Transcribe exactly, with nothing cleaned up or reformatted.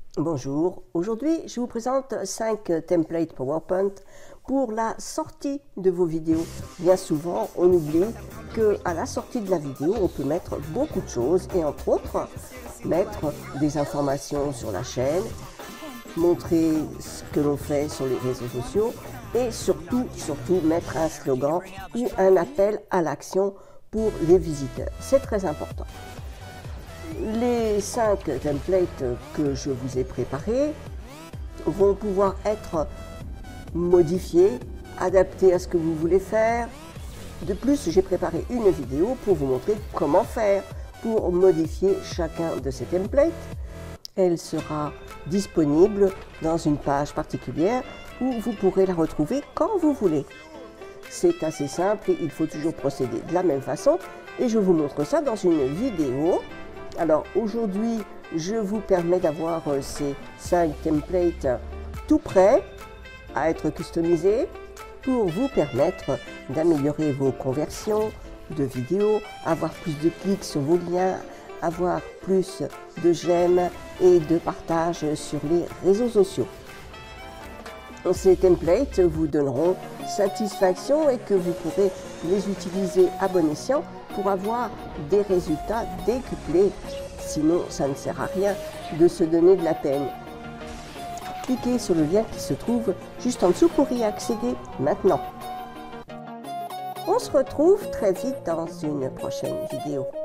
Bonjour, aujourd'hui je vous présente cinq templates PowerPoint pour la sortie de vos vidéos. Bien souvent on oublie qu'à la sortie de la vidéo on peut mettre beaucoup de choses et entre autres mettre des informations sur la chaîne, montrer ce que l'on fait sur les réseaux sociaux et surtout, surtout mettre un slogan ou un appel à l'action pour les visiteurs. C'est très important. Les cinq templates que je vous ai préparés vont pouvoir être modifiés, adaptés à ce que vous voulez faire. De plus, j'ai préparé une vidéo pour vous montrer comment faire pour modifier chacun de ces templates. Elle sera disponible dans une page particulière où vous pourrez la retrouver quand vous voulez. C'est assez simple et il faut toujours procéder de la même façon et je vous montre ça dans une vidéo. Alors aujourd'hui, je vous permets d'avoir ces cinq templates tout prêts à être customisés pour vous permettre d'améliorer vos conversions de vidéos, avoir plus de clics sur vos liens, avoir plus de j'aime et de partage sur les réseaux sociaux. Ces templates vous donneront satisfaction et que vous pourrez les utiliser à bon escient pour avoir des résultats décuplés. Sinon, ça ne sert à rien de se donner de la peine. Cliquez sur le lien qui se trouve juste en dessous pour y accéder maintenant. On se retrouve très vite dans une prochaine vidéo.